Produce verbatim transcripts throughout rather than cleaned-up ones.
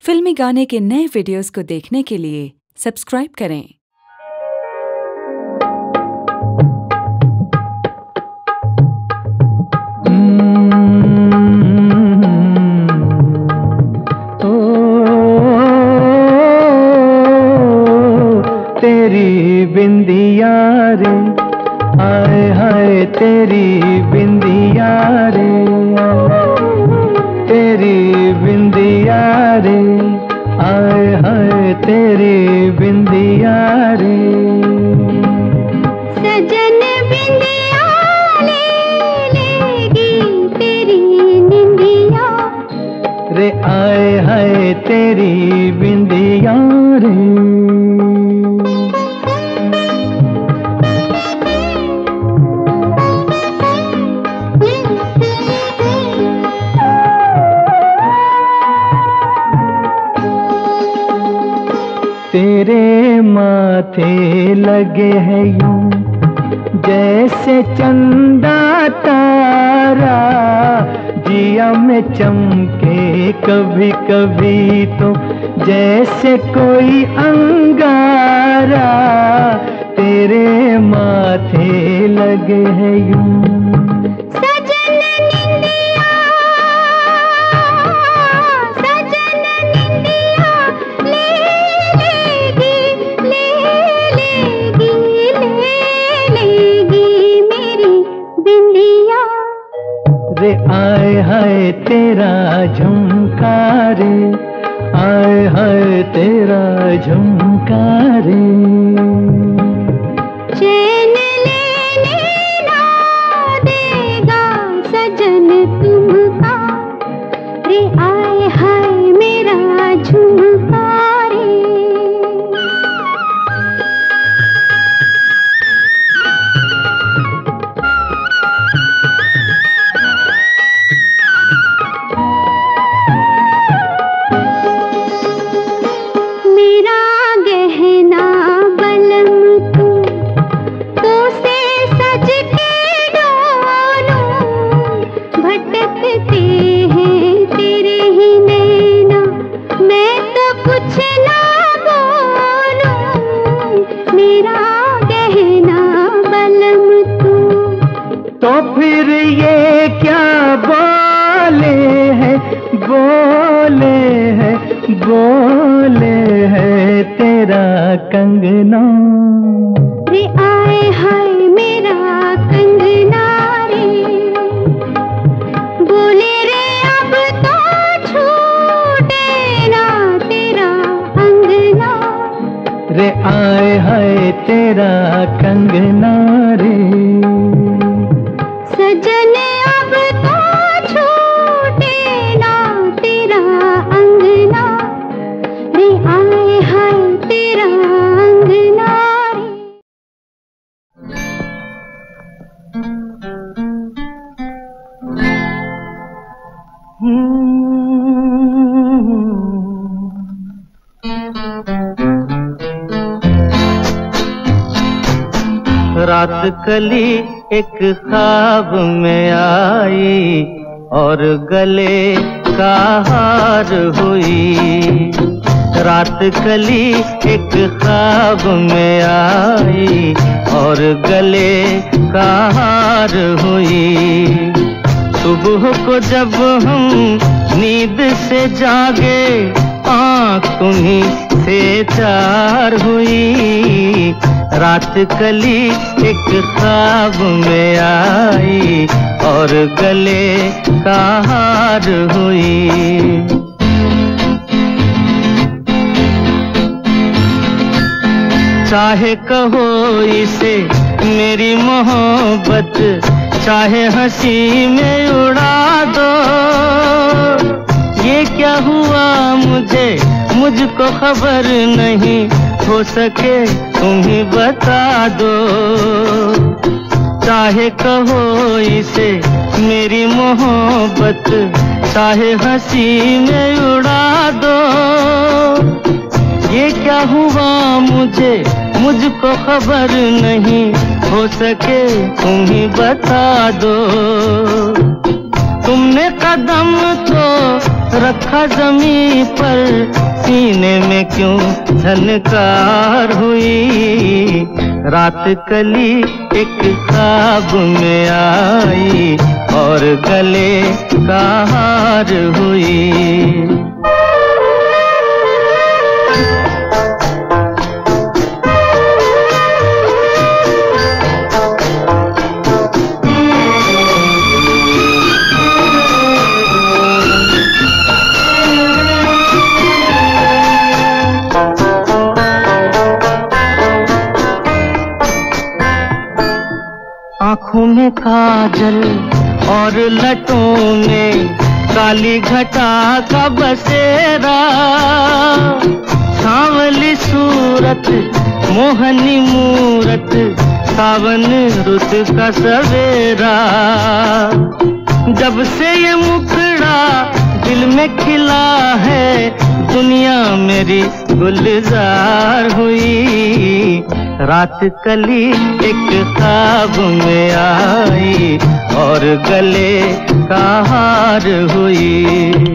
फिल्मी गाने के नए वीडियोस को देखने के लिए सब्सक्राइब करें। तेरी बिंदिया रे, हाय हाय तेरी बिंदिया रे, तेरी बिंदिया रे, हाय हाय तेरी बिंदिया रे। सजन बिंदिया ले लेगी तेरी निंदिया रे, आए हाय तेरी बिंदिया रे। तेरे माथे लगे हैं यूं जैसे चंदा तारा, जिया में चमके कभी कभी तो जैसे कोई अंगारा। तेरे माथे लगे हैं यूं रे, आए हाय तेरा झुमका रे, आए हाय तेरा झुमका रे। चैन लेने ना देगा सजन तुमका रे, आए हाय मेरा झुमका रे। तो फिर ये क्या बोले हैं, बोले हैं, बोले हैं तेरा कंगना रे, आए हाय मेरा कंगना रे। बोले रे अब तो छूटे ना तेरा अंगना रे, आए हाय तेरा कंगना रे। सजन अब तो छूटे ना तेरा अंगना रे, आए हाय तेरा अंगना रे। रात कली एक ख्वाब में आई और गले का हार हुई। रात कली एक ख्वाब में आई और गले का हार हुई। सुबह को जब हम नींद से जागे, आँख तुम्हीं से चार हुई। रात कली एक ख्वाब में आई और गले का हार हुई। चाहे कहो इसे मेरी मोहब्बत, चाहे हंसी में उड़ा दो। ये क्या हुआ मुझे मुझको खबर नहीं, हो सके तुम ही बता दो। चाहे कहो इसे मेरी मोहब्बत, चाहे हंसी में उड़ा दो। ये क्या हुआ मुझे मुझको खबर नहीं, हो सके तुम ही बता दो। तुमने कदम तो रखा जमीन पर, क्यों झनकार हुई। रात कली एक ख्वाब में आई और गले का हार हुई। आँखों में काजल और लटों में काली घटा का बसेरा, सांवली सूरत मोहनी मूरत सावन रुत का सवेरा। जब से ये मुखड़ा दिल में खिला है, दुनिया मेरी गुलजार हुई। रात कली एक ख्वाब में आई और गले का हार हुई।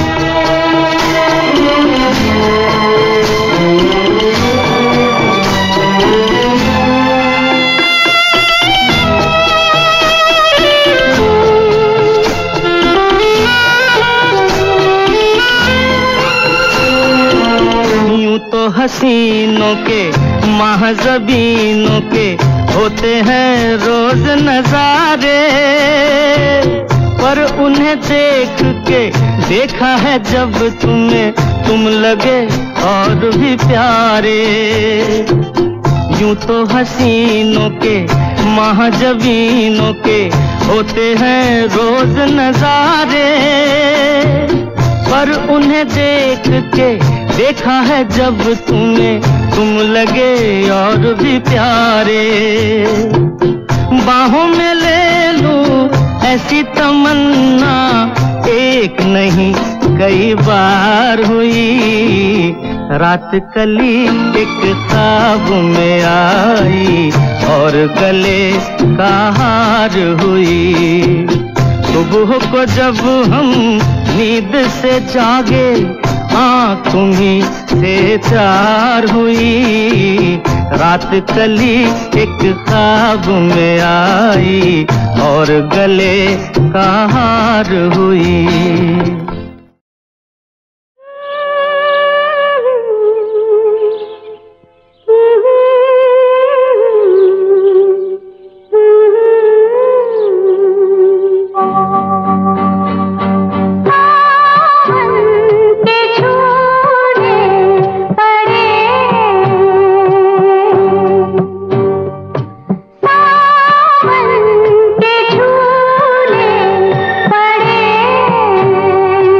यूं तो हसीनों के महज़बीनों के होते हैं रोज नजारे, पर उन्हें देख के देखा है जब तुम्हें तुम लगे और भी प्यारे। यूं तो हसीनों के महज़बीनों के होते हैं रोज नजारे, पर उन्हें देख के देखा है जब तुम्हें तुम लगे और भी प्यारे। बाहों में ले लूं ऐसी तमन्ना एक नहीं कई बार हुई। रात कली एक ख्वाब में आई और गले का हार हुई। सुबह को जब हम नींद से जागे, आँख तुम्हीं से चार हुई। रात कली एक ख्वाब में आई और गले का हार हुई। पड़े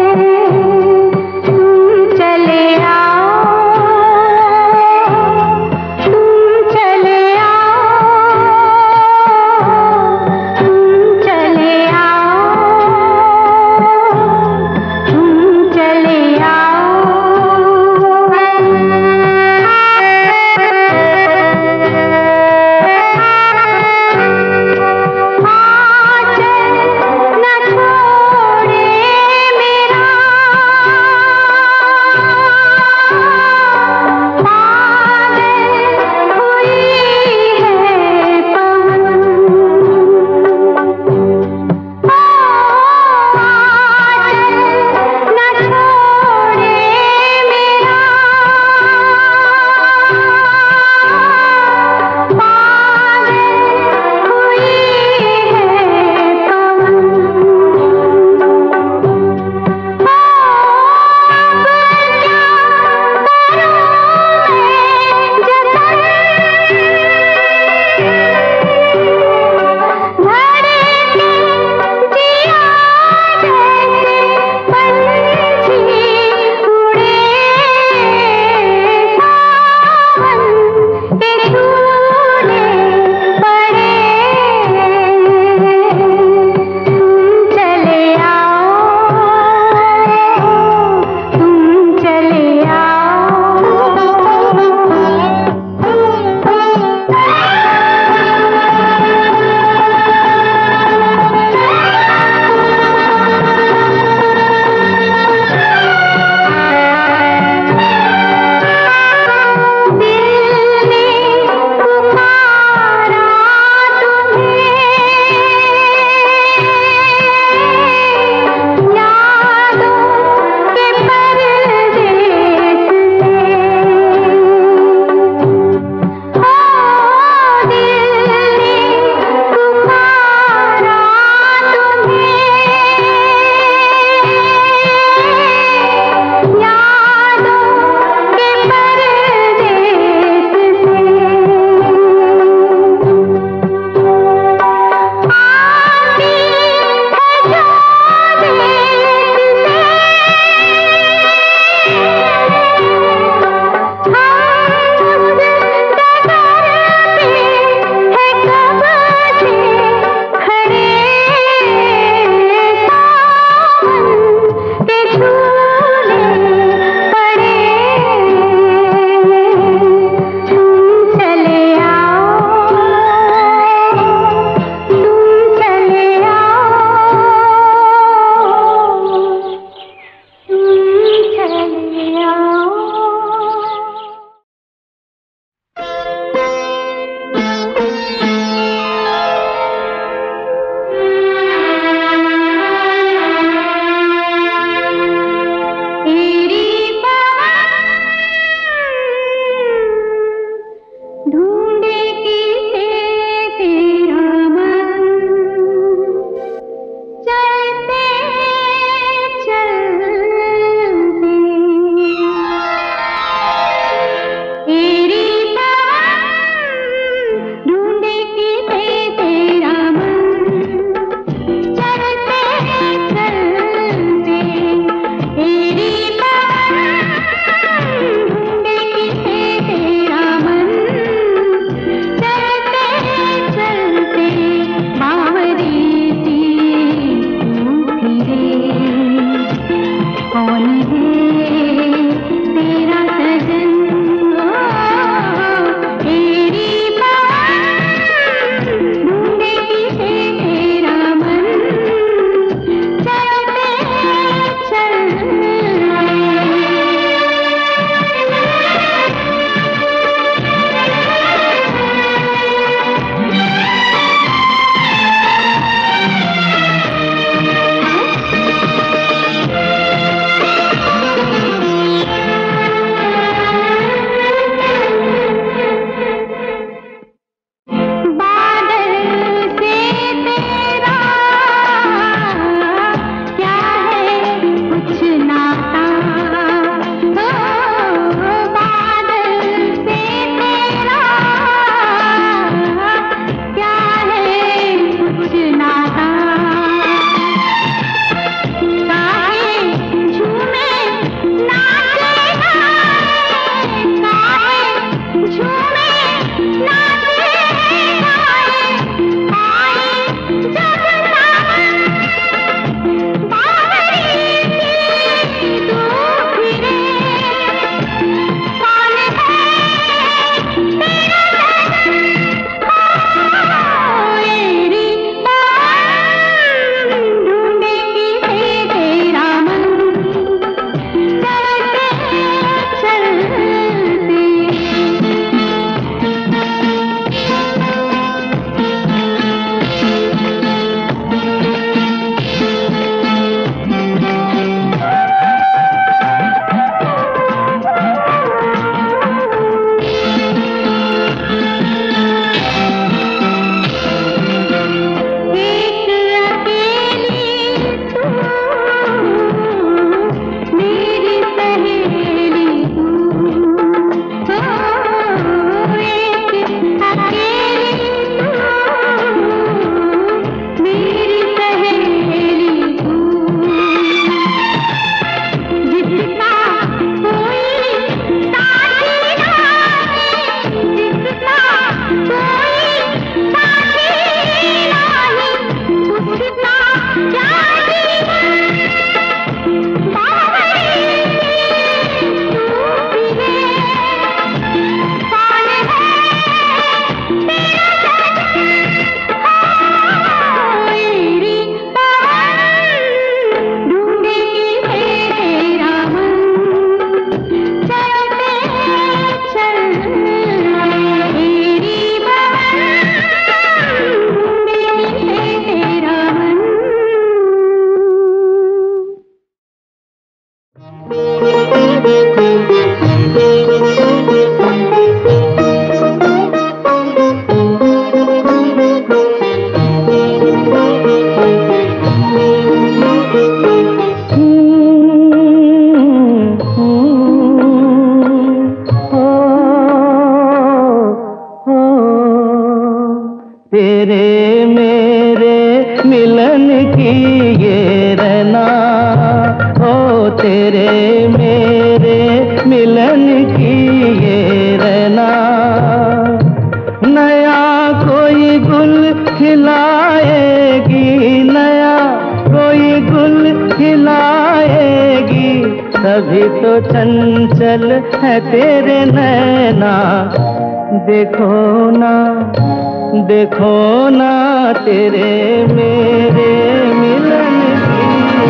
तभी तो चंचल है तेरे नैना। देखो ना देखो ना तेरे मेरे मिलन की।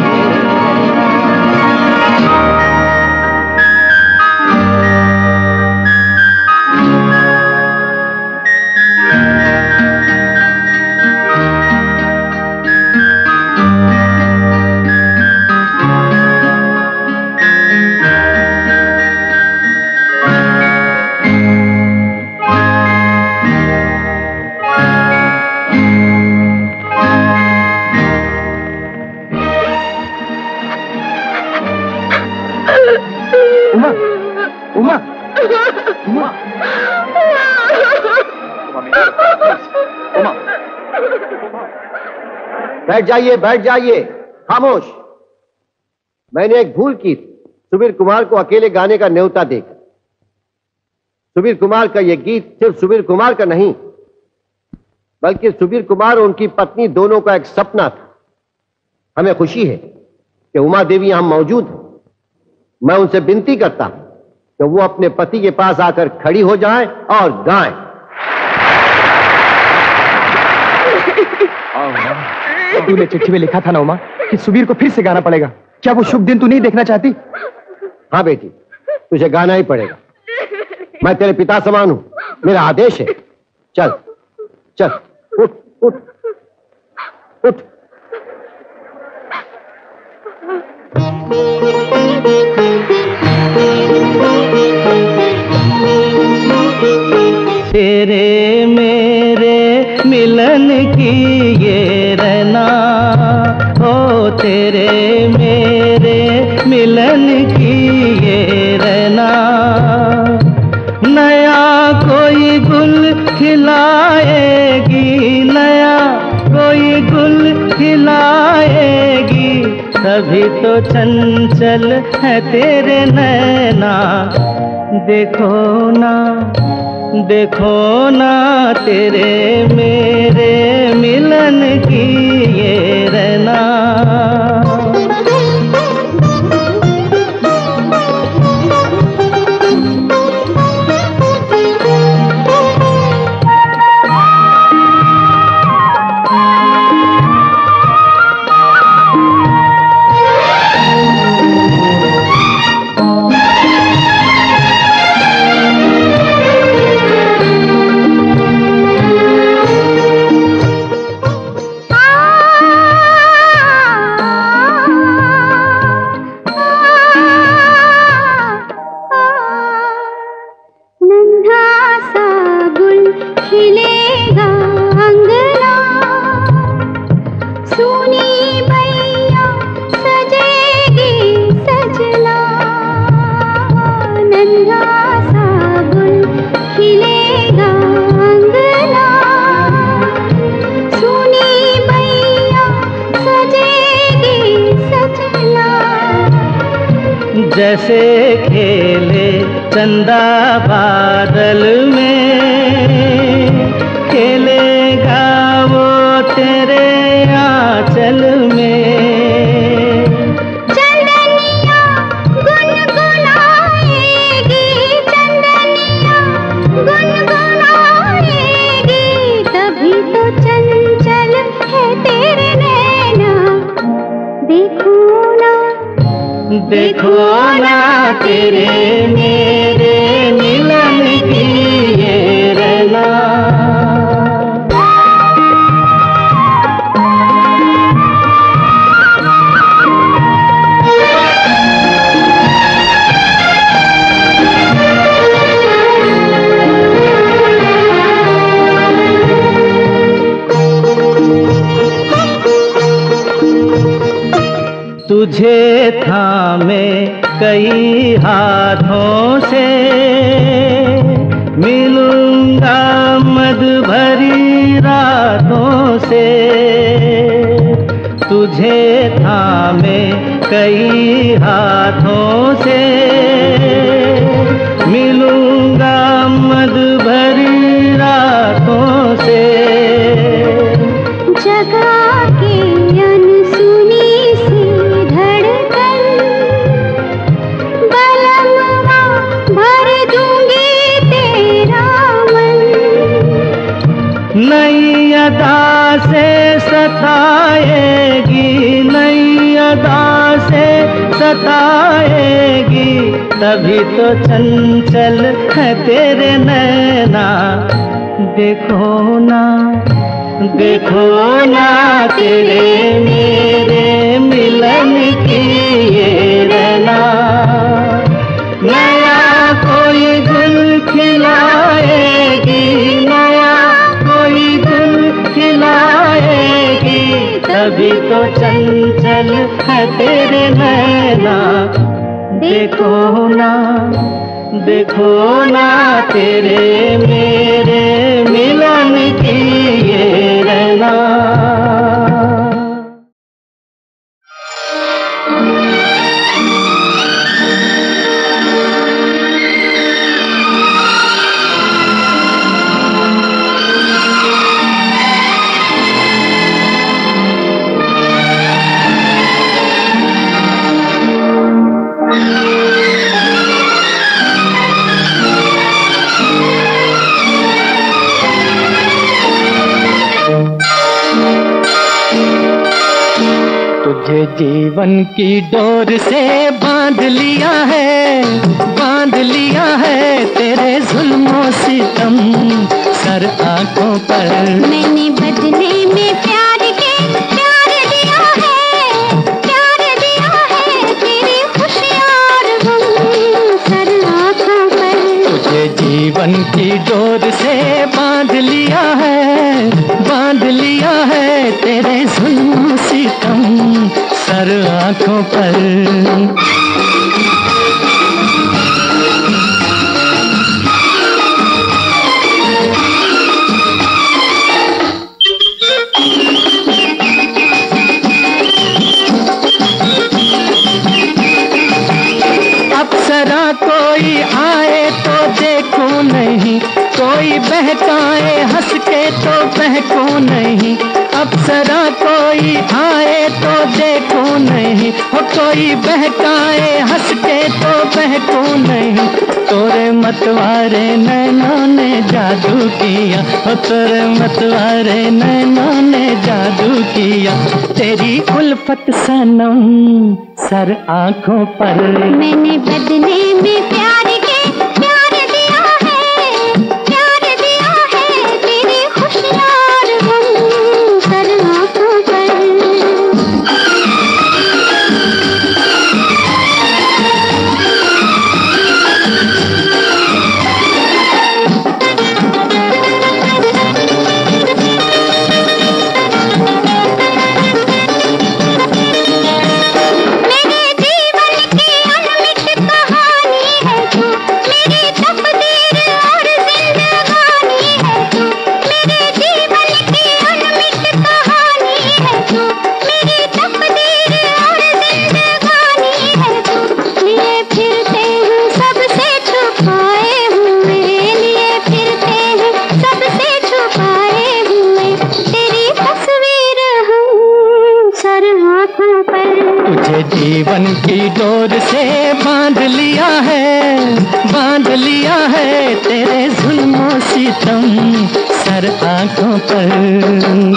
उमा, उमा, उमा, उमा, बैठ जाइए, बैठ जाइए, खामोश। मैंने एक भूल की थी, सुबीर कुमार को अकेले गाने का न्योता देकर। सुबीर कुमार का यह गीत सिर्फ सुबीर कुमार का नहीं, बल्कि सुबीर कुमार और उनकी पत्नी दोनों का एक सपना था। हमें खुशी है कि उमा देवी यहां मौजूद है। मैं उनसे विनती करता हूं कि वो अपने पति के पास आकर खड़ी हो जाएं और गाएं। तूने चिट्ठी में लिखा था ना उमा कि सुबीर को फिर से गाना पड़ेगा। क्या वो शुभ दिन तू नहीं देखना चाहती? हाँ बेटी, तुझे गाना ही पड़ेगा। मैं तेरे पिता समान हूं, मेरा आदेश है। चल चल, उठ उठ उठ। तेरे मेरे मिलन की ये रहना, ओ तेरे मेरे मिलन की ये रहना। नया कोई गुल खिलाएगी, नया कोई गुल खिलाएगी, तभी तो चंचल है तेरे नैना। देखो ना देखो ना तेरे मेरे मिलन की ये रहना। जैसे खेले चंदा बादल में, खेलेगा वो तेरे आंचल में। चंदनिया गुनगुनाएगी, चंदनिया गुनगुनाएगी, तभी तो चंचल है तेरे नैना। देखो ना देखो ना तेरे मेरे मिलन की ये रहना। तुझे थामे कई हाथों से, मिलूंगा मद भरी रातों से। तुझे थामे कई हाथों से, मिलूंगा मद भरी रातों से। जगा के अनसुनी सी धड़कन, बलमवा भर दूंगी तेरा मन। नई अदा से सताएगी, नई अदा से सताएगी, तभी तो चंचल है तेरे नैना। देखो ना, देखो ना तेरे मेरे मिलन की ये रैना। नया कोई गुल खिलाएगी, नया कोई गुल खिलाएगी, तभी तो चंचल है तेरे नैना। देखो ना, देखो ना तेरे मेरे मिलन की ये रैना। तुझे जीवन की डोर से बांध लिया है, बांध लिया है तेरे जुल्मों सितम सर आंखों पर। मैंने बदले में प्यार के प्यार दिया है, प्यार दिया है तेरी खुशियाँ और गम सर आँखों पर। तुझे जीवन की डोर से बांध लिया है, बांध लिया है तेरे जुल्मों सितम सर आंखों पर। अप्सरा कोई आए तो देखूं नहीं, कोई बहकाए हंस के तो बहकूं नहीं। अप्सरा कोई आए तो देखूं नहीं, हो कोई बहकाए हंस के तो बहकूं नहीं। तोरे मतवारे नैनों ने जादू किया, हो तोरे मतवारे नैनों ने जादू किया, तेरी उल्फत सनम सर आंखों पर। मैंने बदले में प्यार के प्यार दिया है, प्यार दिया है तेरी खुशियाँ और गम सर आँखों पर। तुझे जीवन की डोर से बांध लिया है, बांध लिया है तेरे जुल्मों सितम सर आंखों पर।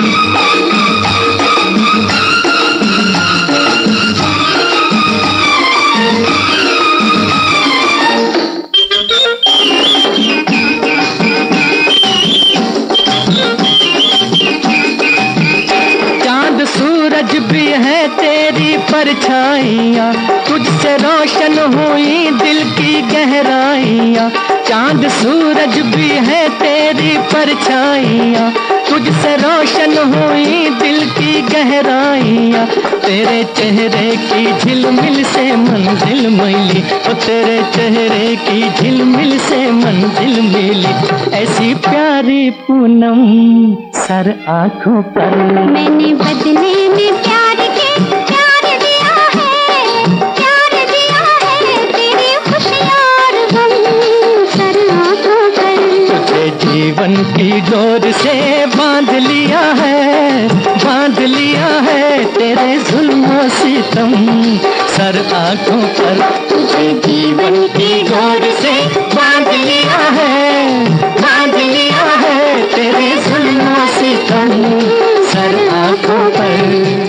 सूरज भी है तेरी परछाइयाँ, तुझसे रोशन हुई दिल की की गहराइयाँ, चांद सूरज भी है तेरी परछाइयाँ, तुझसे रोशन हुई दिल की गहराइयाँ, तेरे चेहरे की झिलमिल से मंजिल मिली, ओ तेरे चेहरे की झिलमिल से मंजिल मिली, ऐसी प्यारी पूनम सर आँखों पर। मैंने बदले में प्यार के प्यार दिया है, प्यार दिया है, तेरी खुशियाँ और गम सर आँखों पर। तुझे जीवन की डोर से बांध लिया है, बांध लिया है, तेरे जुल्मों सितम सर आँखों पर। तुझे जीवन की डोर से बांध लिया है, बांध लिया है, तेरे जुल्मों सितम सर आँखों पर।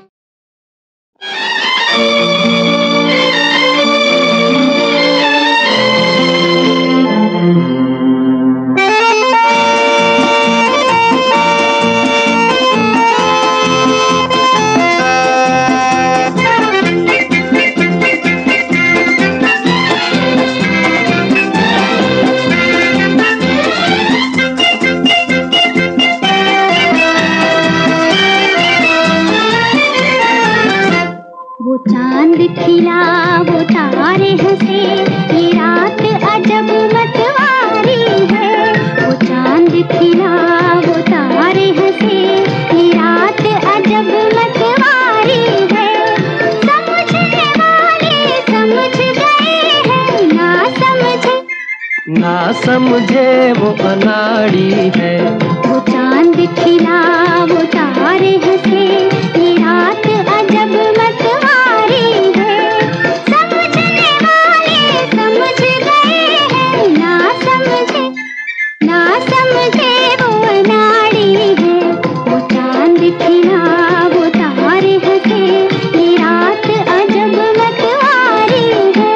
खिला वो तारे हंसे, ये रात अजब मतवारी है। वो चांद खिला वो तारे हंसे, ये रात अजब मतवारी है। समझने वाले समझ गए हैं, ना समझे ना समझे वो अनाड़ी है। वो चांद खिला वो तारे हंसे, ये रात अजब मतवारी है। समझने वाले समझ गए हैं, ना समझे ना समझे वो अनाड़ी है। वो चांद खिला वो तारे हंसे, ये रात अजब मतवारी है।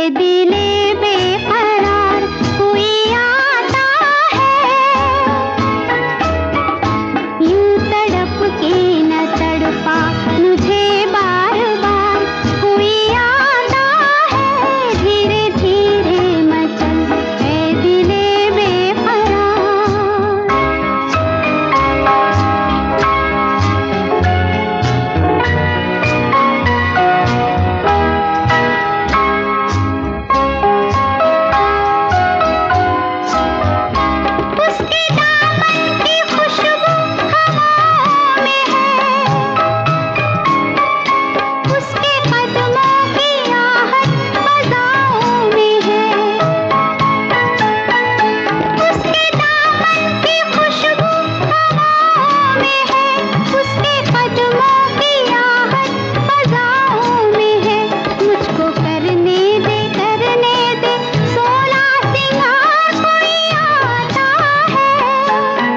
दिले बेकरार कोई आता है, यूं तड़प के न तड़पा मुझे बार बार कोई आता है, धीरे धीरे मचल है दिले बेकरार। उसके दामन की खुशबू हवाओं में है, उसके कदमों की आहट फज़ाओं में है, उसके दामन की खुशबू हवाओं में है, उसके कदमों की आहट फज़ाओं में है। मुझको करने दे करने दे सोलह सिंगार कोई आता है,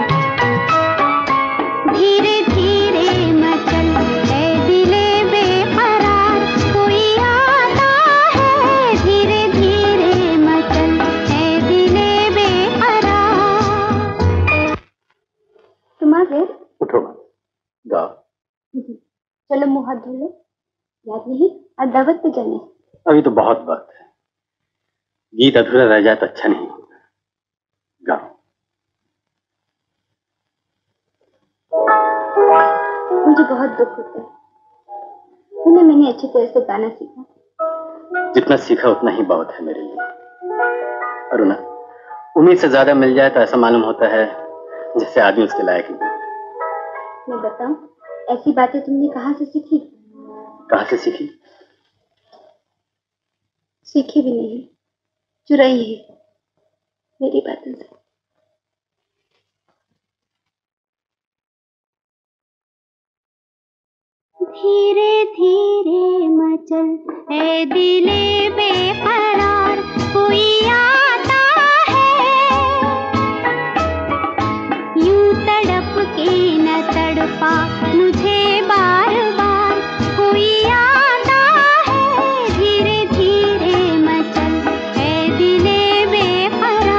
धीरे धीरे मचल है दिले बेकरार कोई आता है, धीरे धीरे मचल है दिले बेकरार। तुम आ गए? उठो गाओ। चलो मुँह हाथ धो लो, याद नहीं आज दावत पे जाना है। अभी तो बहुत वक्त है, गीत अधूरा रह जाए तो अच्छा नहीं होगा। गाओ। मुझे बहुत दुख होता है, सुने मैंने अच्छी तरह से गाना सीखा। जितना सीखा उतना ही बहुत है मेरे लिए। अरुणा, उम्मीद से ज्यादा मिल जाए तो ऐसा मालूम होता है जैसे आदमी उसके लायक नहीं। मैं बताऊं, ऐसी बातें तुमने कहाँ से सीखी? कहाँ से सीखी? सीखी भी नहीं, चुराई है मेरी बातों से। धीरे धीरे मचल है दिले बेकरार कोई आता है, यूं तड़प के न तड़पा मुझे बार बार कोई आता है, धीरे धीरे मचल है दिले बेकरार।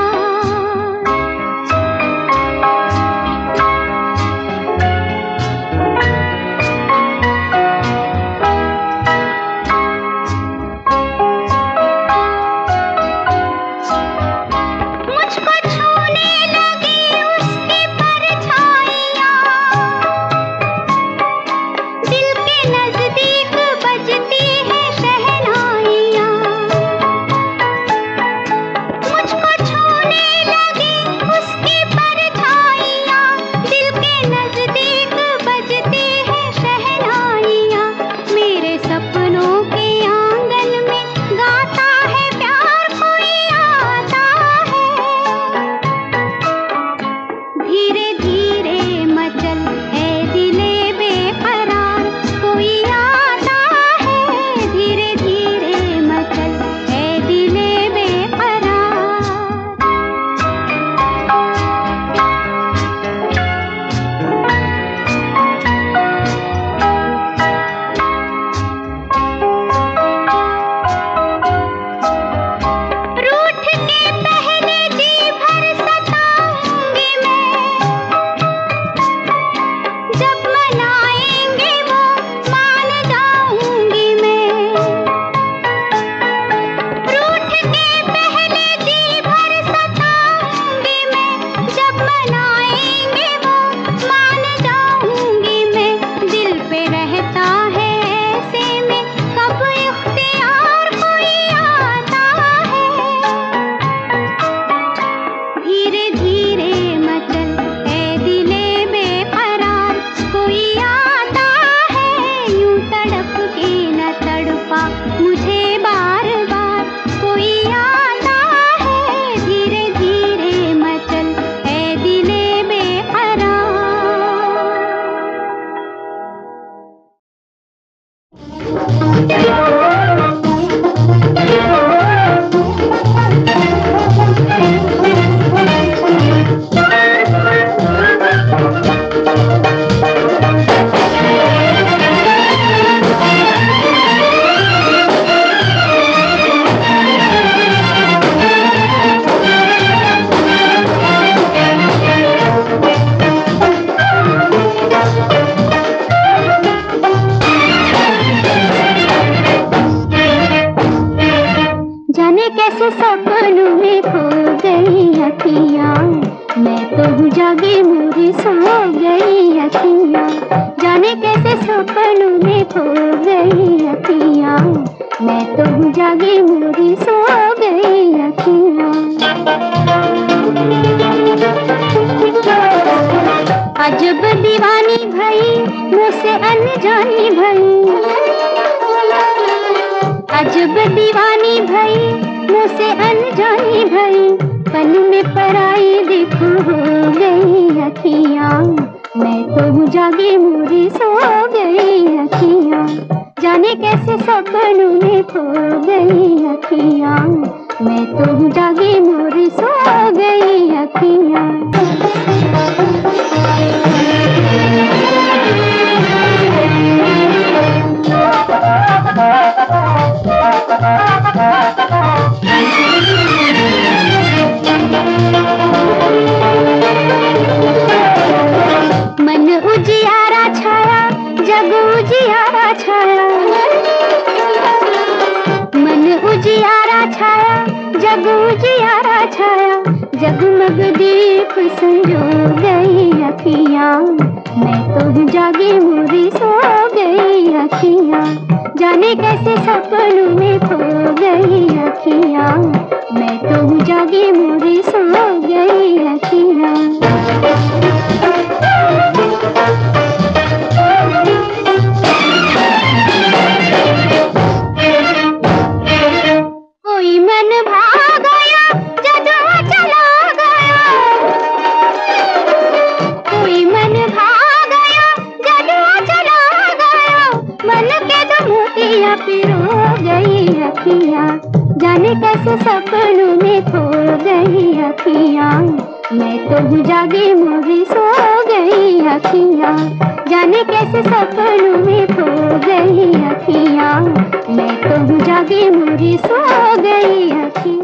सपनों में खो गई अखियाँ, मैं तो हूँ जागी मोरी सो गई अखियाँ। जाने कैसे सपनों में खो गई अखियाँ, मैं तो हूँ जागी मोरी सो गई अखियाँ। अजब दीवानी भई मुझसे अनजानी भई, अजब दीवानी भई मुझसे अनजानी भई, पल में पराई देखो हो गई अखियाँ, मैं तो हूँ जागी मोरी सो गई अखियाँ। जाने कैसे सपनों में खो गई अखियाँ, मैं तो हूँ जागी मोरी सो गई अखियाँ। मन उजियारा छाया, जग उजियारा छाया, मन उजियारा छाया, जग उजियारा छाया, जगमग दीप संजो गई अखियाँ, मैं तो हूँ जागी मोरी सो गई अखियाँ। जाने कैसे सपनों में खो गई अखियाँ, मैं तो हूँ जागी मोरी सो गई अखियाँ। कोई मन भाग गया जदुआ चला गया, कोई मन भाग गया जदुआ चला गया, मन के दो मोतियाँ पिरो गई अखियाँ। जाने कैसे सपनों में खो गई अखियाँ, मैं तो हूँ जागी मोरी सो गई अखियाँ। जाने कैसे सपनों में खो गई अखियाँ, मैं तो हूँ जागी मोरी सो गई अखियाँ।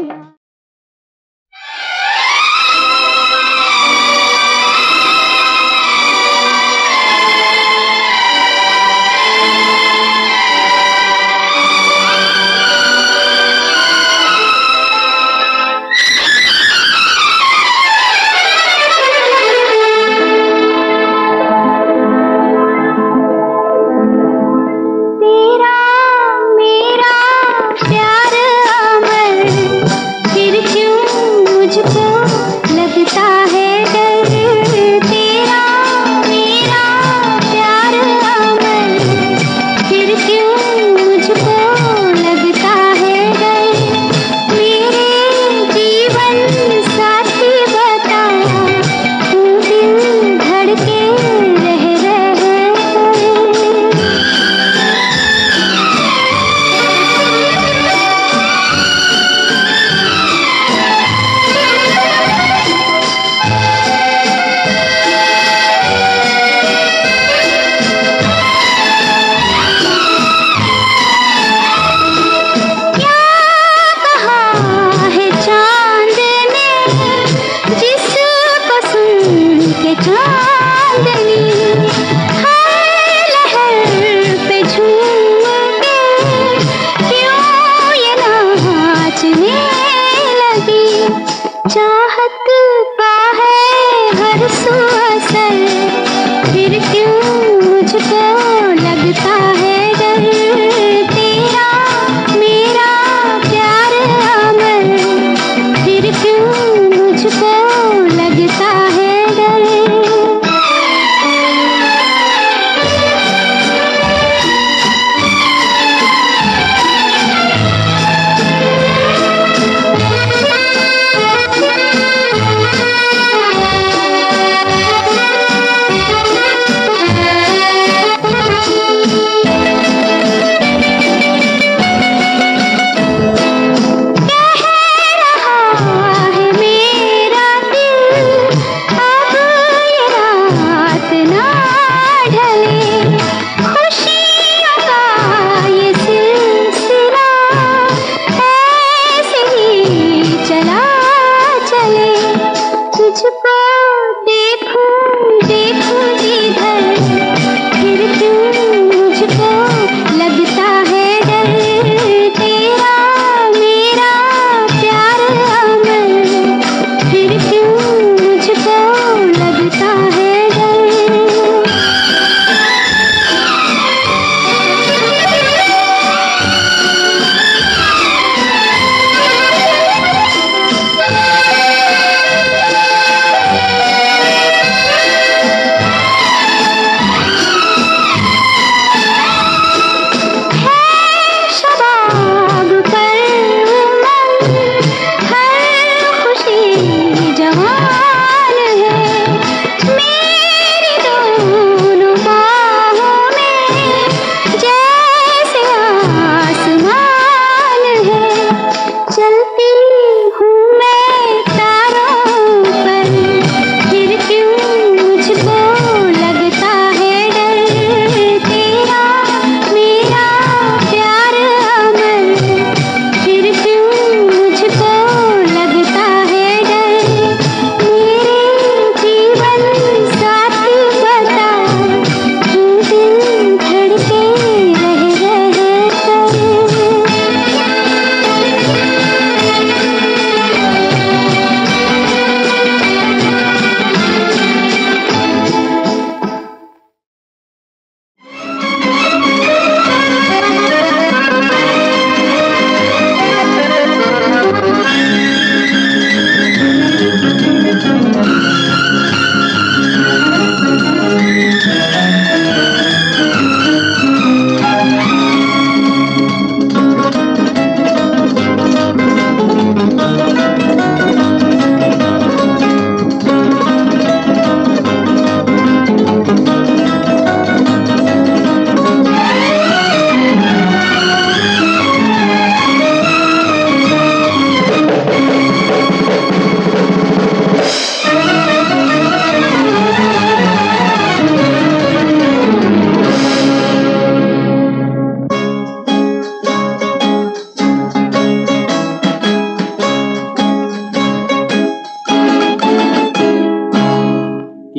लगता है डर, तेरा मेरा प्यार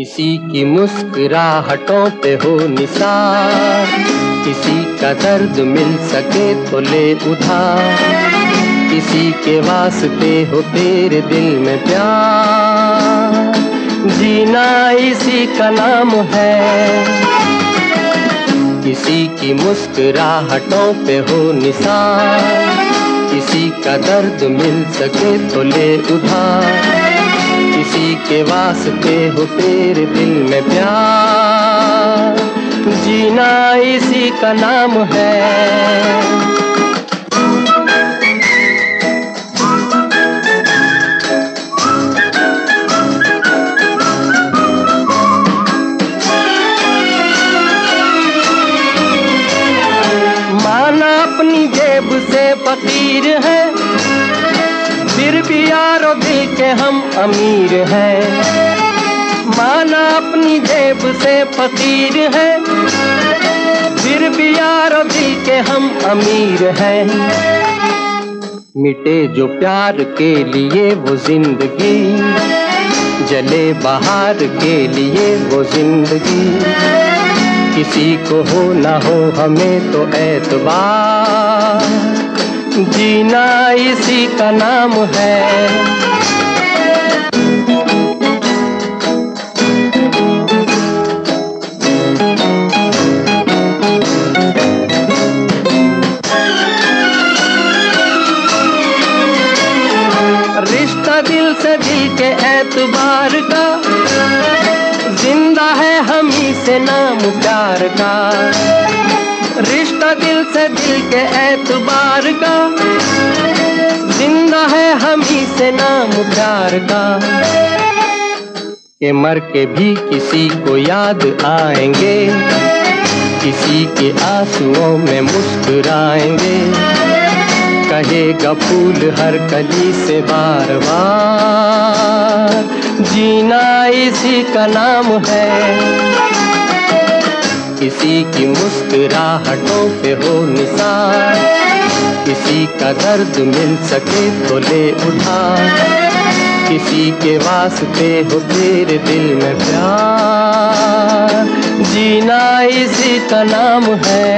किसी की मुस्कुराहटों पे हो निसार, किसी का दर्द मिल सके तो ले उधार, किसी के वास्ते हो तेरे दिल में प्यार, जीना इसी का नाम है। किसी की मुस्कुराहटों पे हो निसार, किसी का दर्द मिल सके तो ले उधार, किसी के वास्ते हो तेरे दिल में प्यार, जीना इसी का नाम है। अपनी जेब से फकीर है, फिर भी यारो दिल के हम अमीर हैं। माना अपनी जेब से फकीर है, फिर भी यारो दिल के हम अमीर हैं। मिटे जो प्यार के लिए वो जिंदगी, जले बहार के लिए वो जिंदगी, किसी को हो ना हो हमें तो एतबार, जीना इसी का नाम है। रिश्ता दिल से दिल के एतबार का, जिंदा है हम ही से नाम प्यार का। रिश्ता दिल से दिल के एतबार का, जिंदा है हम ही से नाम प्यार का। के मर के भी किसी को याद आएंगे, किसी के आंसुओं में मुस्कुराएंगे, कहेगा फूल हर कली से बार बार, जीना इसी का नाम है। किसी की मुस्कुराहटों पे हो निसार, किसी का दर्द मिल सके तो ले उधार, किसी के वास्ते हो तेरे दिल में प्यार, जीना इसी का नाम है।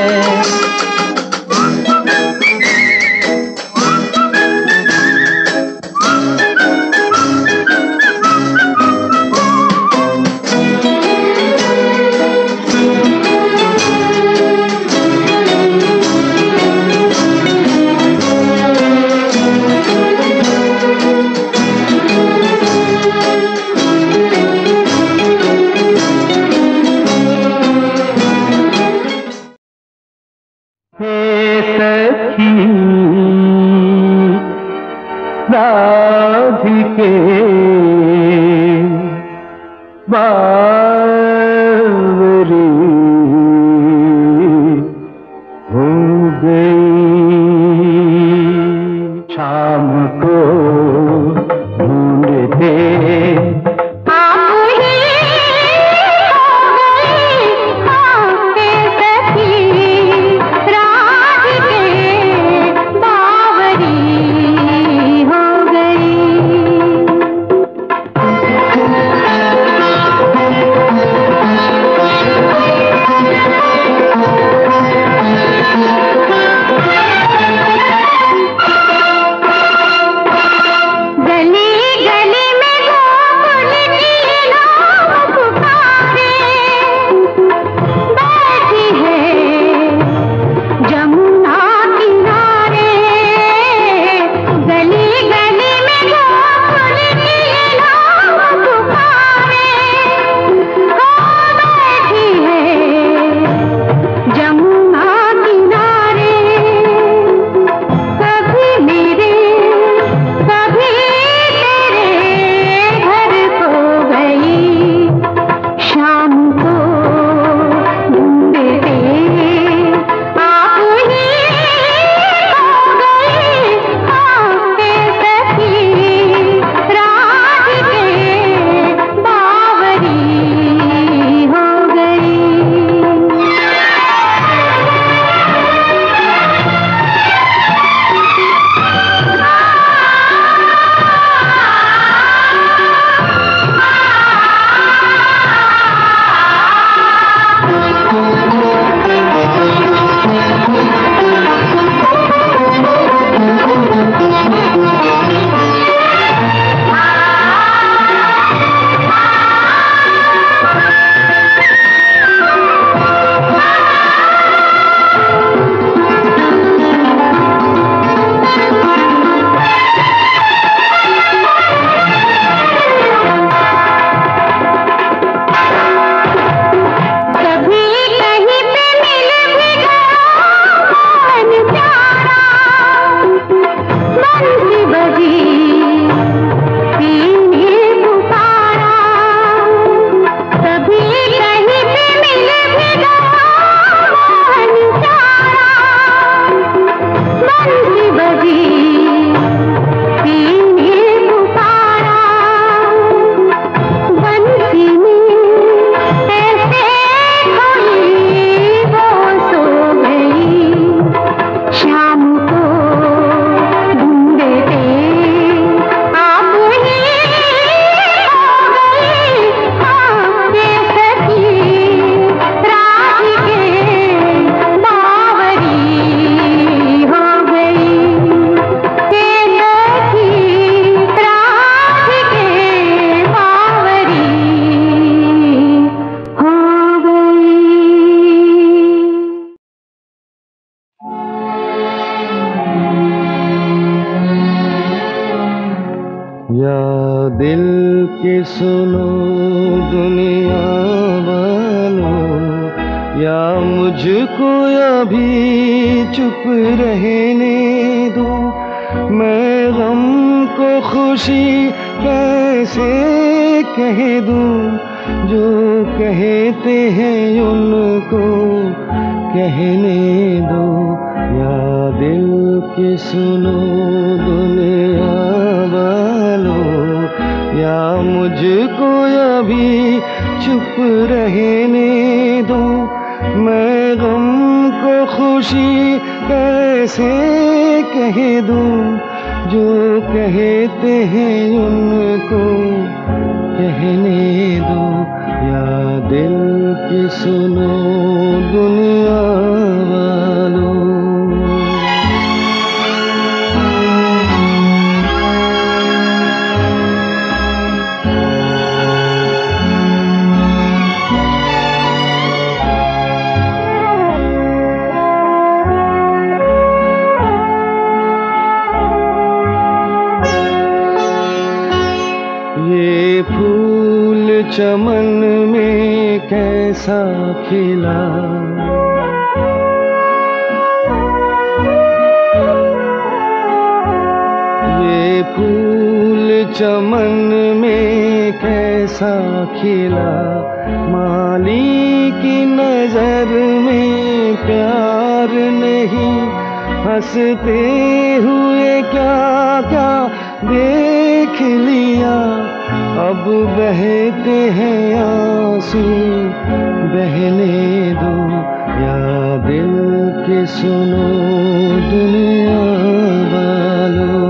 राधिके बावरी हो गई, शाम को ढूंढते या दिल की सुनो दुनिया वालों, या मुझको अभी चुप रहने दो। मैं गम को खुशी कैसे कह दूं, जो कहते हैं उनको कहने दो। या दिल की सुनो दुनिया वालों, या मुझको अभी चुप रहने दो। मैं गम को खुशी कैसे कह दूं, जो कहते हैं उनको कहने दो। या दिल की सुनो दुनिया वालों। चमन में कैसा खिला, ये फूल चमन में कैसा खिला। माली की नजर में प्यार नहीं, हंसते हुए क्या क्या देख लिया। अब बहते हैं आंसू बहने दो। या दिल के सुनो दुनिया वालों।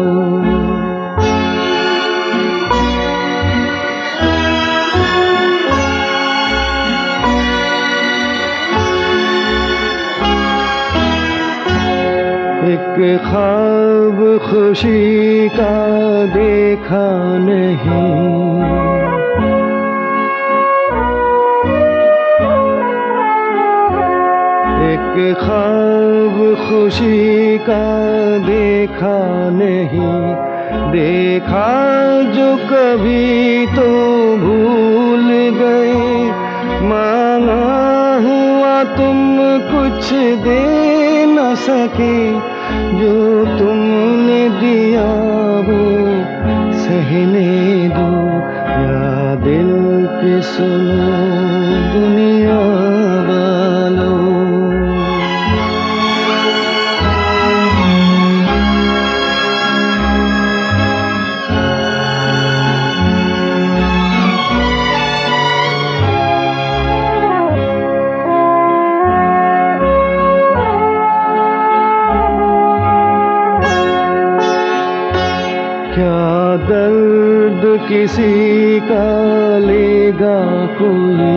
एक ख्वाब खुशी का देखा नहीं, एक ख्वाब खुशी का देखा नहीं। देखा जो कभी तो भूल गए, मांगा हुआ तुम कुछ दे न सके। जो तुमने दिया वो सहने दो। या दिल के सुनो दुनिया वालों। क्या दर्द किसी का लेगा कोई,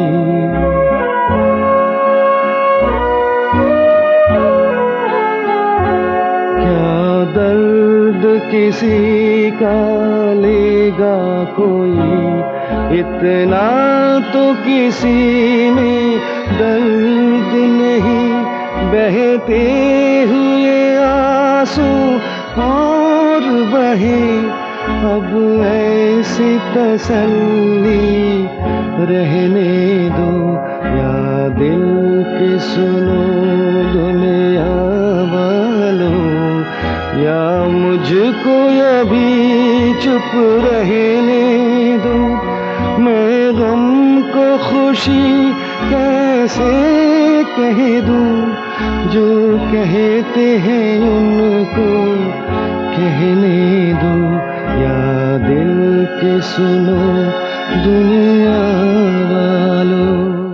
क्या दर्द किसी का लेगा कोई। इतना तो किसी में दर्द नहीं, बहते हुए आंसू और बहे। अब ऐसी तसल्ली रहने दो। या दिल के सुनो दुनिया वालों, या मुझको अभी चुप रहने दो। मैं गम को खुशी कैसे कह दूं, जो कहते हैं उनको कहने दो। या दिल के सुनो दुनिया वालों।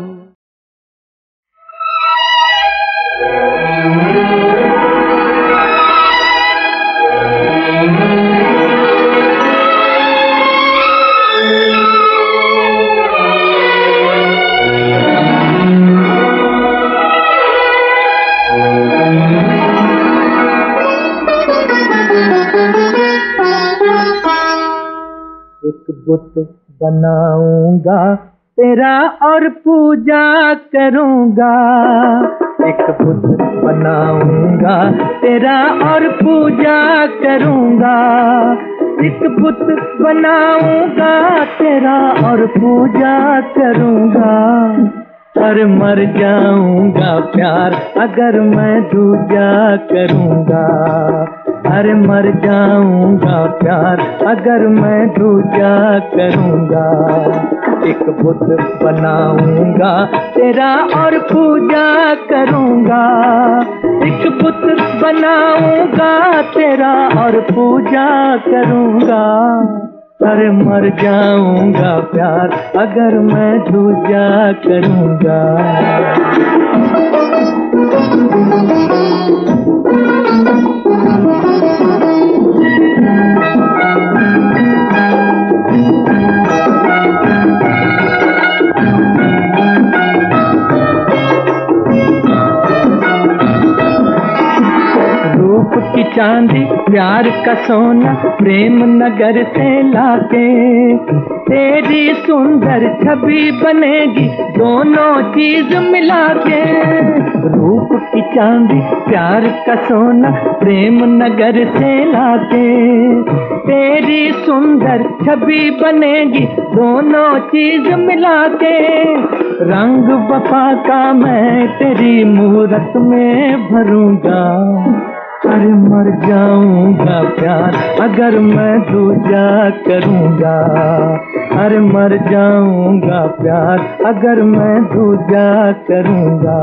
एक बुत बनाऊंगा तेरा और पूजा करूंगा। एक बुत बनाऊंगा तेरा और पूजा करूंगा। एक बुत बनाऊंगा तेरा और पूजा करूंगा। पर मर जाऊंगा प्यार अगर मैं दूजा करूंगा। अरे मर जाऊंगा प्यार अगर मैं दूजा करूंगा। एक बुत बनाऊंगा तेरा और पूजा करूंगा। एक बुत बनाऊंगा तेरा और पूजा करूंगा। अरे मर जाऊंगा प्यार अगर मैं दूजा करूंगा। की चांदी प्यार का सोना प्रेम नगर से लाके तेरी सुंदर छवि बनेगी दोनों चीज मिला के। रूप की चांदी प्यार का सोना प्रेम नगर से लाके तेरी सुंदर छवि बनेगी दोनों चीज मिला के। रंग वफा का मैं तेरी मूरत में भरूंगा। अरे मर जाऊंगा प्यार अगर मैं दूजा करूंगा। अरे मर जाऊंगा प्यार अगर मैं दूजा करूंगा।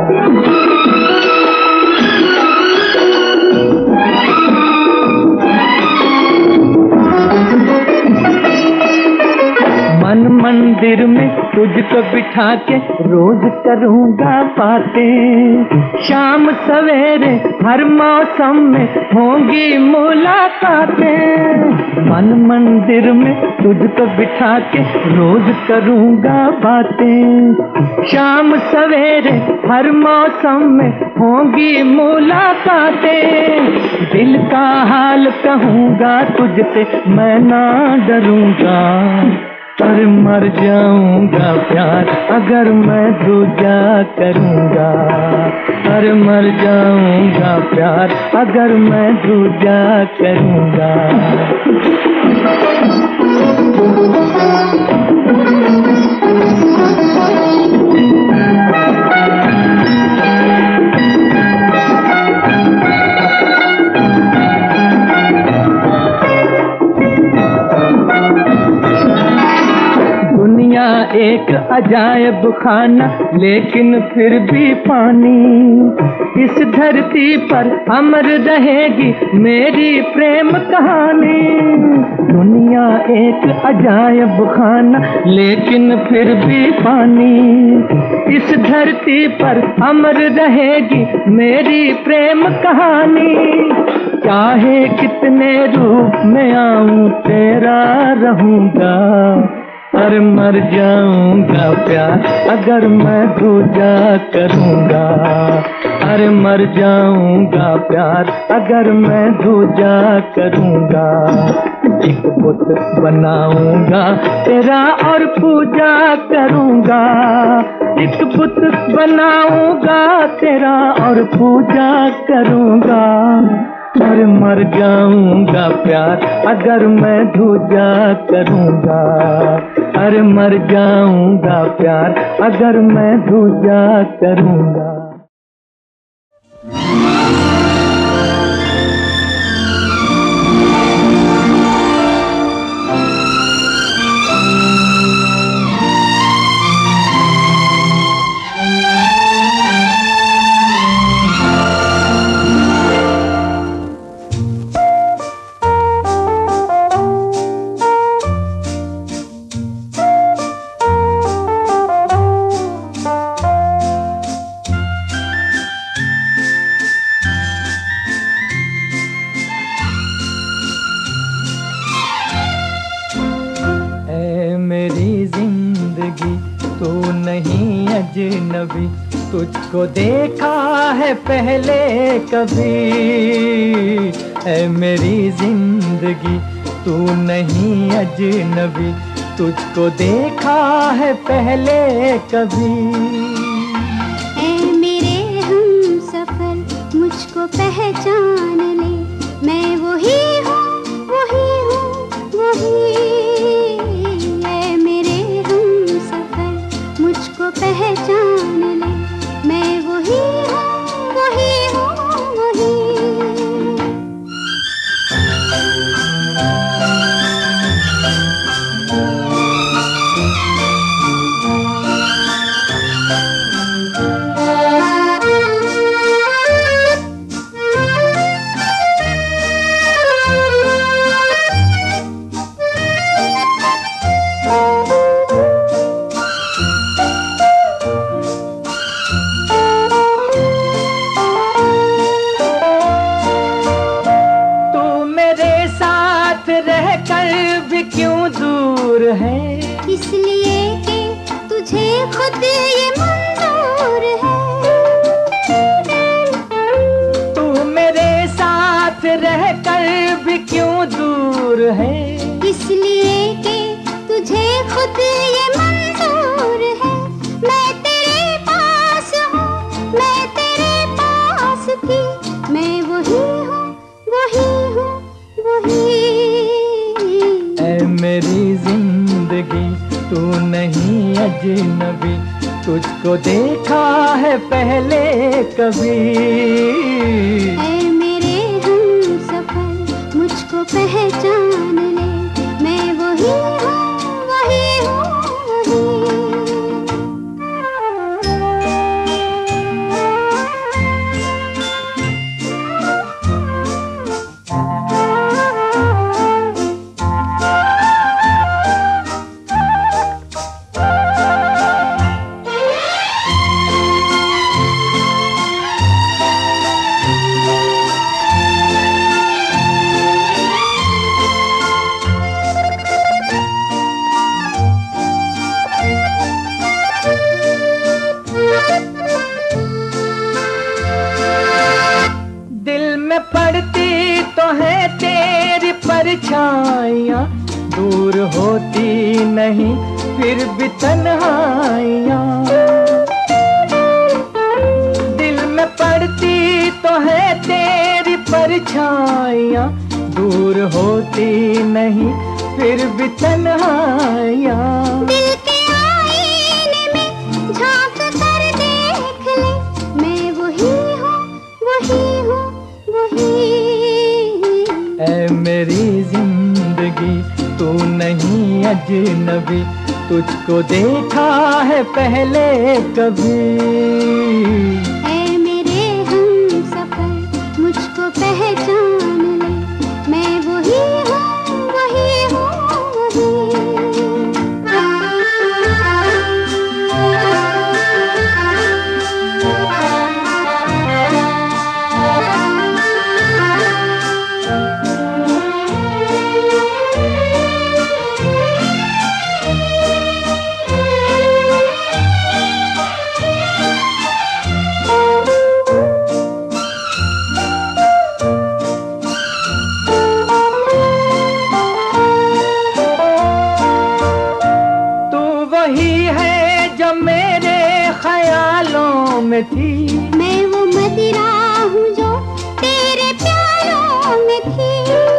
मन मंदिर में तुझको बिठा के रोज करूंगा बातें। शाम सवेरे हर मौसम में होंगी मुलाकातें। मन मंदिर में तुझको बिठा के रोज करूंगा बातें। शाम सवेरे हर मौसम में होंगी मुलाकातें। दिल का हाल कहूंगा तुझसे मैं ना डरूंगा। पर मर जाऊंगा प्यार अगर मैं दूजा करूंगा। पर मर जाऊंगा प्यार अगर मैं दूजा करूंगा। एक अजायब खाना लेकिन फिर भी पानी। इस धरती पर अमर रहेगी मेरी प्रेम कहानी। दुनिया एक अजायब खाना लेकिन फिर भी पानी। इस धरती पर अमर रहेगी मेरी प्रेम कहानी। चाहे कितने रूप में आऊं तेरा रहूंगा। पर मर जाऊंगा प्यार अगर मैं दूजा करूंगा। अरे मर जाऊंगा प्यार अगर मैं दूजा करूंगा। एक बुत बनाऊंगा तेरा और पूजा करूंगा। एक बुत बनाऊंगा तेरा और पूजा करूंगा। पर मर जाऊंगा प्यार अगर मैं दूजा करूंगा। अरे मर जाऊंगा प्यार अगर मैं दूजा करूंगा। अजनबी तुझको देखा है पहले कभी, है मेरी जिंदगी तू नहीं अजनबी, तुझको देखा है पहले कभी। ऐ मेरे हम सफर मुझको पहचान ले, मैं वही हूँ वही हूँ दूर है, इसलिए कि तुझे खुद ये मंजूर है। तू मेरे साथ रहकर भी क्यों दूर है, इसलिए कि तुझे खुद ये मंजूर है। मैं तेरे पास हूँ, मैं तेरे पास थी, मैं वही हूँ, वही हूँ, वही। ऐ मेरी जिंदगी तू नहीं अजनबी, तुझको देखा है पहले कभी। ऐ मेरे हमसफर मुझको पहचान ले, मैं वही हूँ, वही हूँ, पड़ती तो है तेरी परछाइयाँ, दूर होती नहीं फिर भी तन्हाइयाँ। दिल में पड़ती तो है तेरी परछाइयाँ, दूर होती नहीं फिर भी तन्हाइयाँ। दिल के आईने में झांक कर देख ले, मैं वही हूँ, वही हूँ, वही। ऐ मेरी जिंदगी तू नहीं अजनबी, तुझको देखा है पहले कभी। ऐ मेरे हमसफर मुझको पहचान ले, मैं वही हूँ, वही हूँ, में थी। मैं वो मदिरा हूँ जो तेरे प्यालों में थी।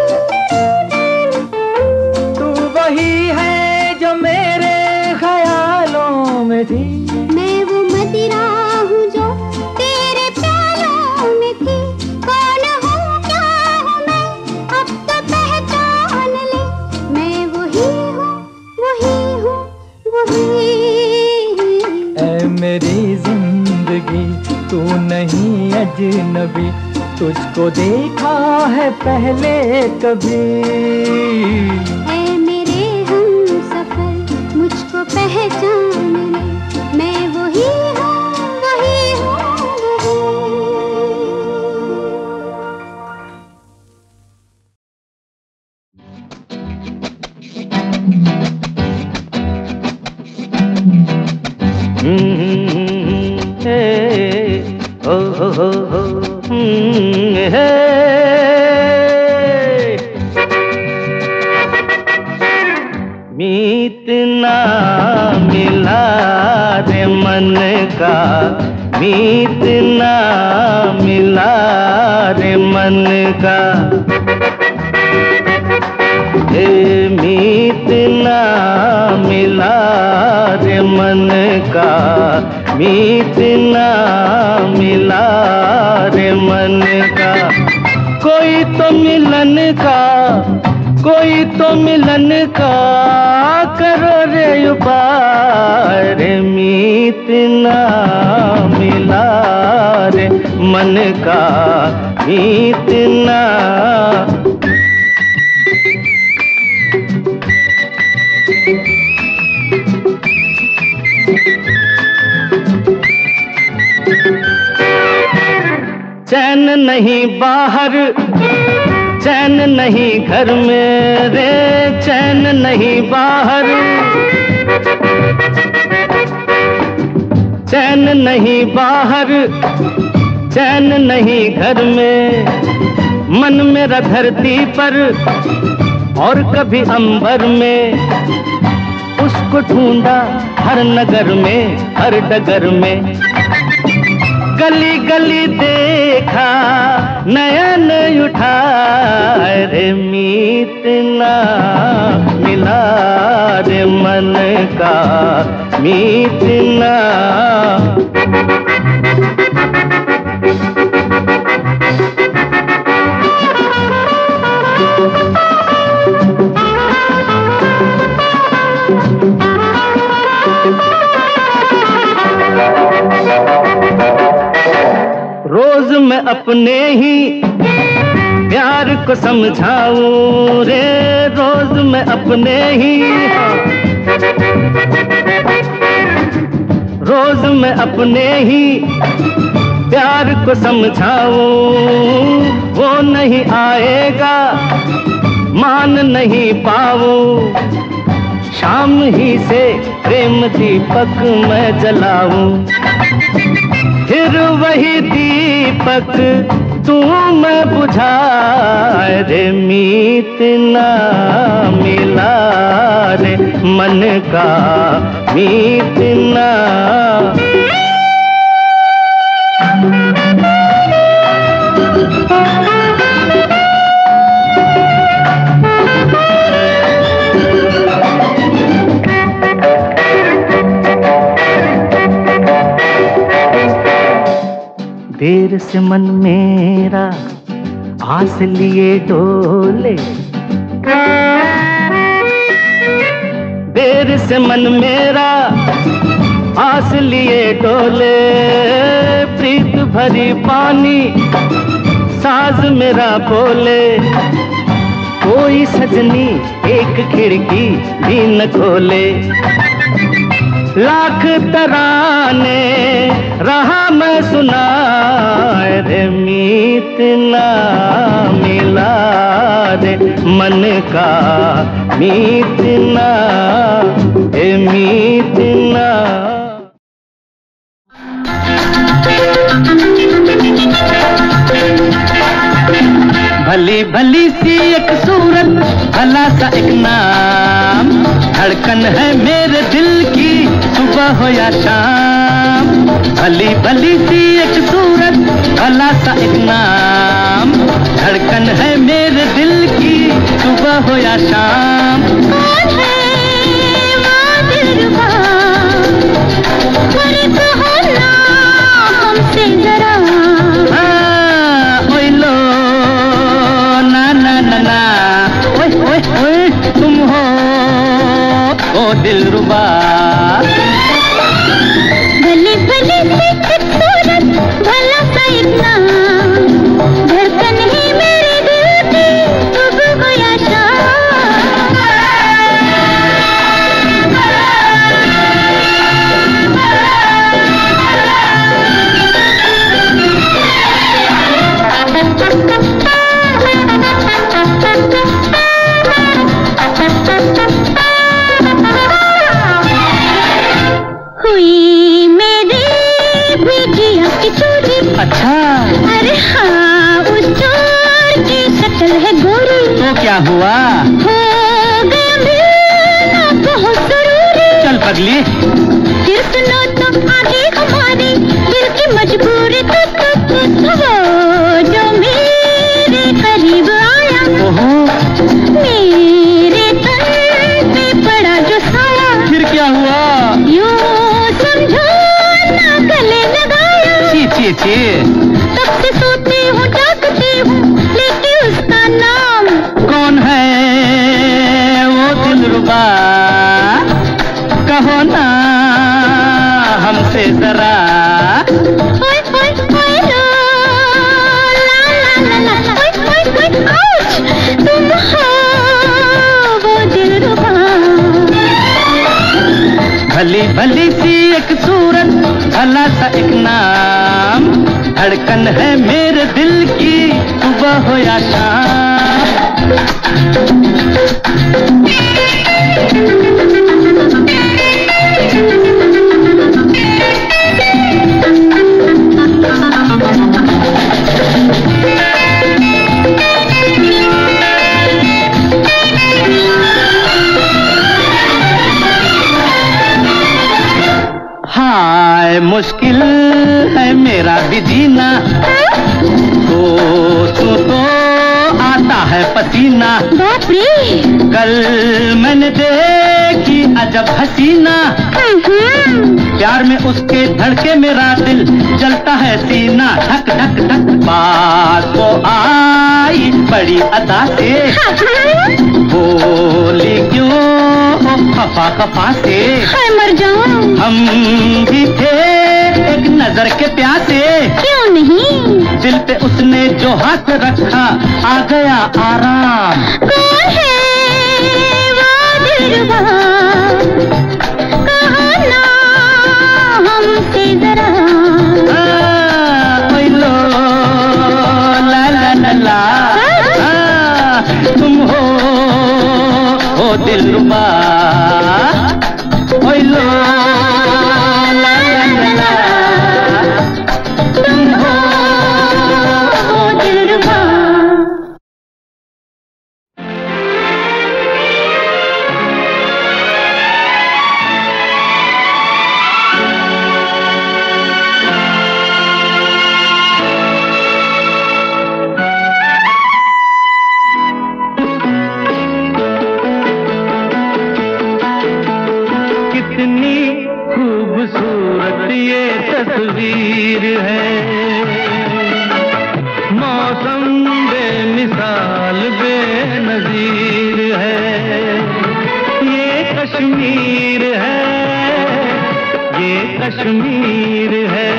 तू वही है जो मेरे ख्यालों में थी। मैं वो मदिरा हूँ जो तेरे प्यालों में थी। कौन हूँ क्या हूँ मैं अब तो पहचान ले। मैं वही हूँ वही हूँ वही। ऐ मेरी जिंदगी तू नहीं अजनबी, तुझको देखा है पहले कभी। ऐ मेरे हमसफर मुझको पहचान ले। मैं वही हूँ वही हूँ ओ हो हो हो हे मीत ना मिला रे मन का, मीत ना मिला रे मन का। हे मीत ना मिला रे मन का, मीत ना मिला रे मन का। कोई तो मिलन का, कोई तो मिलन का करो रे उपाय रे। मीत ना मिला रे मन का, मीत ना। चैन नहीं बाहर चैन नहीं घर में रे, चैन नहीं बाहर, चैन नहीं बाहर, चैन नहीं घर में। मन मेरा धरती पर और कभी अंबर में, उसको ढूंढा हर नगर में, हर डगर में। गली गली देखा, नयन उठा, रे मीत ना मिला रे मन का, मीत ना। रोज मैं अपने ही प्यार को समझाऊं रे, रोज मैं अपने ही, रोज मैं अपने ही प्यार को समझाऊं। वो नहीं आएगा मान नहीं पाऊं, शाम ही से प्रेम दीपक मैं जलाऊं। फिर वही दीपक तू मैं बुझा, रे मीत ना मिला रे मन का, मीत ना। देर से मन मेरा आस लिए डोले, देर से मन मेरा आस लिए डोले। प्रीत भरी पानी साज मेरा बोले, कोई सजनी एक खिड़की भी न खोले। लाख तराने रहा मैं सुना, रे मीत ना मिला रे मन का, मीत ना, ए मीत ना। भली भली सी एक सूरत, भला सा एक नाम, धड़कन है मेरे दिल की सुबह हो या शाम। भली भली सी एक सूरत, भला सा एक नाम, धड़कन है मेरे दिल की सुबह हो या शाम। कौन है वो दिलरुबा, करे कहो ना हमसे जरा। हाँ, ओए लो ना ना ना ना, ओए ओए ओए तुम हो ओ दिलरुबा। भली भली सी एक सूरत, भला सा एक नाम, धड़कन ही मेरे दिल की सुबह हो या शाम। हुई मेरी बेटियां की चोरी, अच्छा, अरे हाँ उस चोर की शक्ल है गोरी। तो क्या हुआ? हो गया मिलना बहुत जरूरी। चल पगली, फिर सुनो तो आगे हमारी दिल की मजबूरी। तो तो तो तो वो जो मेरे करीब आया, ओहो, मेरे तन पे पड़ा जो साया। फिर क्या हुआ? यूं समझो ना गले लगाया। ची ची ची, तब से सोती हूँ जागती हूँ लेके उसका नाम। कौन है वो दिलरुबा, कहो ना हमसे जरा। ओए ओए ओए लो, ला ला ला ला, ओए ओए ओए आउच, तुम हो वो दिलरुबा। भली भली सी एक सूरत, भला सा एक नाम, धड़कन है मेरे दिल की सुबह हो या शाम। मुश्किल है मेरा भी जीना, तो तो तो आता है पसीना। कल मैंने देखी अजब हसीना, प्यार में उसके धड़के मेरा दिल जलता है सीना। धक धक धक बात को आई बड़ी अदा से, बोली क्यों खफा खफा से। मर जाऊं। हम भी थे एक नजर के प्यासे, क्यों नहीं। दिल पे उसने जो हाथ रखा आ गया आराम। कौन है वो दिलरुबा, कहो ना हमसे जरा। ओए लो ला ला ला ला, तुम हो ओ दिलरुबा। ओए लो ला ला ला ला, तुम हो ओ दिलरुबा। खूबसूरत ये तस्वीर है, मौसम बेमिसाल बेनजीर है। ये कश्मीर है, ये कश्मीर है,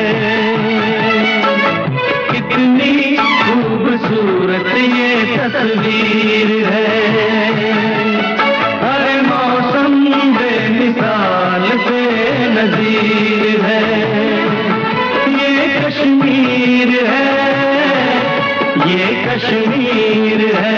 कितनी खूबसूरत ये तस्वीर है। हर मौसम बेमिसाल बेनजीर है। ये कश्मीर है, ये कश्मीर है।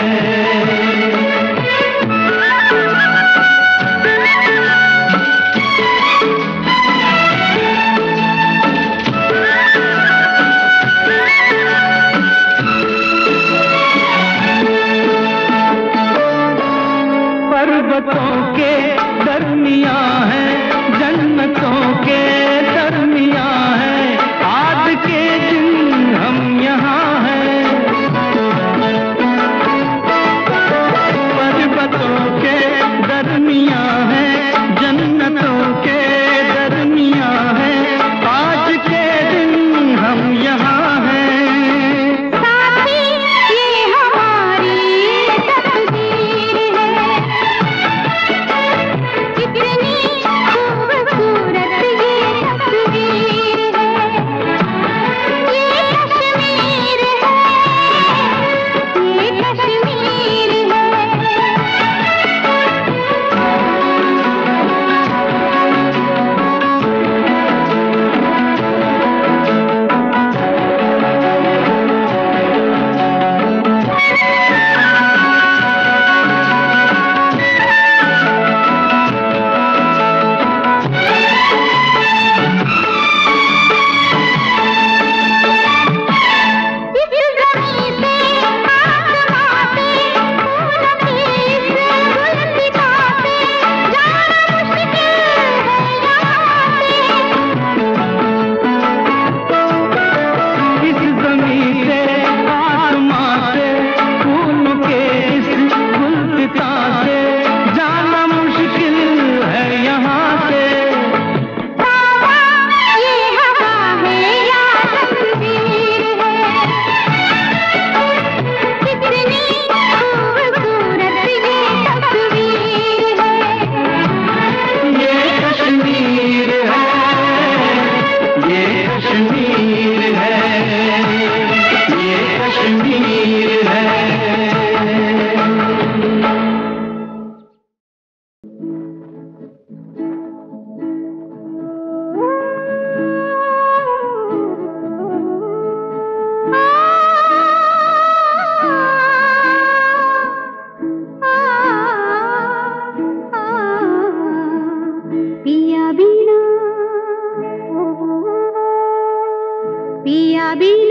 गुलाबी